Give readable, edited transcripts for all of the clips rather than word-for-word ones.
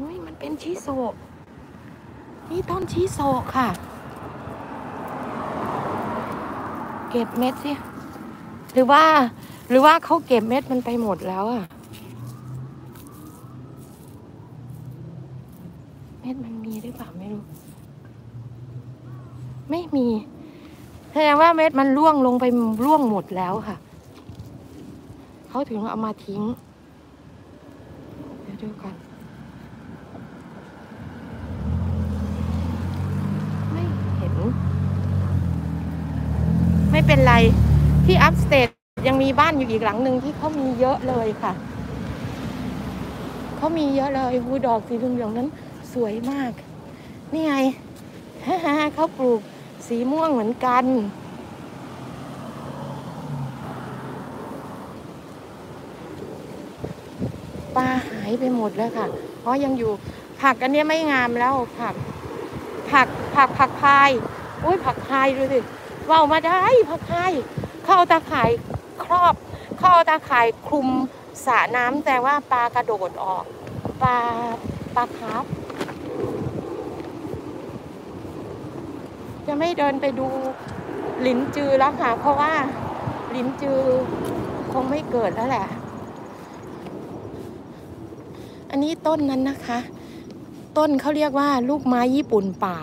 อุ้ยมันเป็นชิโซะนี่ต้นชิโซะค่ะเก็บเม็ดสิหรือว่าเขาเก็บเม็ดมันไปหมดแล้วอะเม็ดมันมีหรือเปล่าไม่รู้ไม่มีแสดงว่าเม็ดมันร่วงลงไปร่วงหมดแล้วค่ะเขาถึงเอามาทิ้งเดี๋ยวดูกันไม่เห็นไม่เป็นไรที่อัพสเตทยังมีบ้านอยู่อีกหลังหนึ่งที่เขามีเยอะเลยค่ะเขามีเยอะเลยหูดอกสีเหลืองๆนั้นสวยมากนี่ไงเขาปลูกสีม่วงเหมือนกันปลาหายไปหมดแล้วค่ะเพราะยังอยู่ผักอันนี้ไม่งามแล้วผักพายอุ้ยผักพายดูสิว่าวมาได้ผักพายเข้าตาข่ายครอบเข้าตาข่ายคลุมสระน้ำแต่ว่าปลากระโดดออกปลาคาร์ฟจะไม่เดินไปดูหลินจือแล้วค่ะเพราะว่าหลินจือคงไม่เกิดแล้วแหละอันนี้ต้นนั้นนะคะต้นเขาเรียกว่าลูกไม้ญี่ปุ่นป่า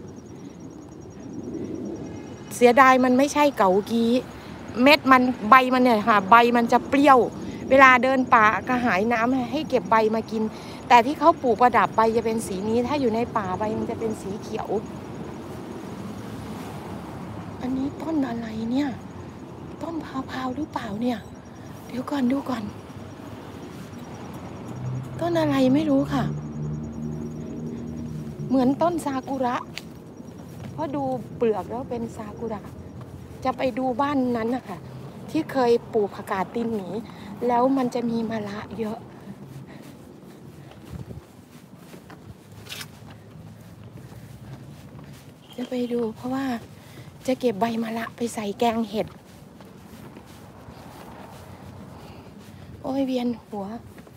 เสียดายมันไม่ใช่เกากีเม็ดมันใบมันเนี่ยค่ะใบมันจะเปรี้ยวเวลาเดินป่ากระหายน้ำให้เก็บใบมากินแต่ที่เขาปลูกประดับใบจะเป็นสีนี้ถ้าอยู่ในป่าใบมันจะเป็นสีเขียวอันนี้ต้นอะไรเนี่ยต้นพาวหรือเปล่าเนี่ยเดี๋ยวก่อนดูก่อนต้นอะไรไม่รู้ค่ะเหมือนต้นซากุระเพราะดูเปลือกแล้วเป็นซากุระจะไปดูบ้านนั้นนะคะที่เคยปลูกผักกาดตีนหมีแล้วมันจะมีมะระเยอะจะไปดูเพราะว่าจะเก็บใบมะระไปใส่แกงเห็ดโอ้ยเวียนหัว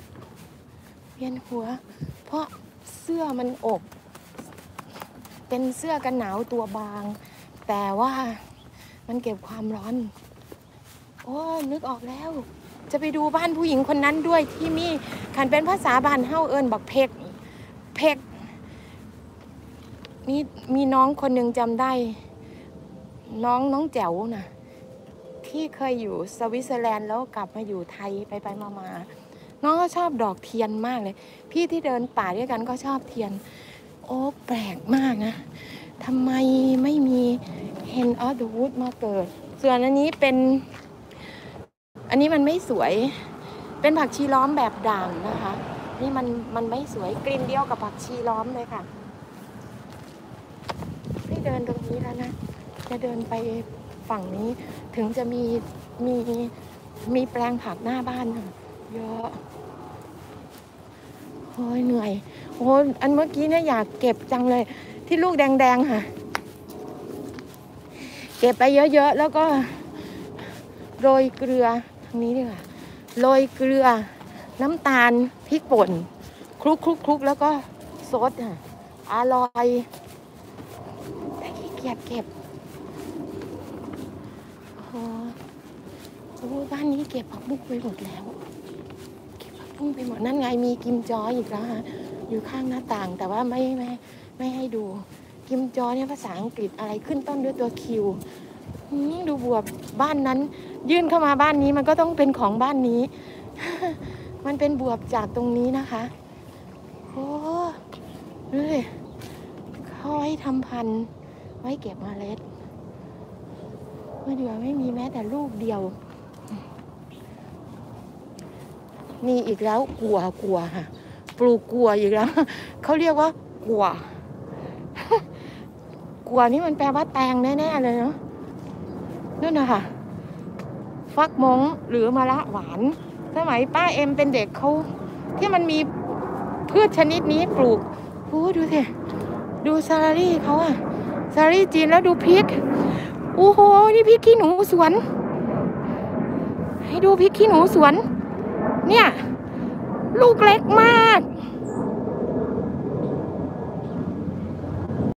เพราะเสื้อมันอกเป็นเสื้อกันหนาวตัวบางแต่ว่ามันเก็บความร้อนโอ้นึกออกแล้วจะไปดูบ้านผู้หญิงคนนั้นด้วยที่มีขันเป็นภาษาบ้านเฮาเอิ้นบักเพกมีน้องคนหนึ่งจำได้น้องแจ๋วนะที่เคยอยู่สวิตเซอร์แลนด์แล้วกลับมาอยู่ไทยไปมาน้องก็ชอบดอกเทียนมากเลยพี่ที่เดินป่าด้วยกันก็ชอบเทียนโอ้แปลกมากนะทำไมไม่มีเฮนออฟเดอะวูดมาเกิดส่วนอันนี้มันไม่สวยเป็นผักชีล้อมแบบด่างนะคะนี่มันไม่สวยกลิ่นเดียวกับผักชีล้อมเลยค่ะไม่เดินตรงนี้แล้วนะจะเดินไปฝั่งนี้ถึงจะมีแปลงผักหน้าบ้านค่ะเยอะโอ้ยเหนื่อยโอ้อันเมื่อกี้เนี่ยอยากเก็บจังเลยที่ลูกแดงๆค่ะเก็บไปเยอะๆแล้วก็โรยเกลือทางนี้ดีกว่าโรยเกลือน้ำตาลพริกป่นคลุกแล้วก็ซดค่ะอร่อยแต่ขี้เกียจเก็บโอ้บ้านนี้เก็บผักบุ้งไปหมดแล้วเก็บผักบุ้งไปหมดนั่นไงมีกิมจออีกแล้วฮะอยู่ข้างหน้าต่างแต่ว่าไม่ให้ดูกิมจอเนี่ยภาษาอังกฤษอะไรขึ้นต้นด้วยตัวคิวดูบวบบ้านนั้นยื่นเข้ามาบ้านนี้มันก็ต้องเป็นของบ้านนี้ มันเป็นบวบจากตรงนี้นะคะโอ้ดูดิเขาไว้ทำพันธุ์ไว้เก็บเมล็ดเมื่อเดือนไม่มีแม้แต่ลูกเดียวนี่อีกแล้วกัวค่ะปลูกกัวอีกแล้วเขาเรียกว่ากัวนี่มันแปลว่าแตงแน่ๆเลยเนาะนู่นนะคะฟักมงหรือมะระหวานสมัยป้าเอ็มเป็นเด็กเขาที่มันมีพืชชนิดนี้ปลูกโอ้ดูสิดูซาลารี่เขาอะซาลารี่จีนแล้วดูพริกโอ้โหนี่พริกขี้หนูสวนให้ดูพริกขี้หนูสวนเนี่ยลูกเล็กมาก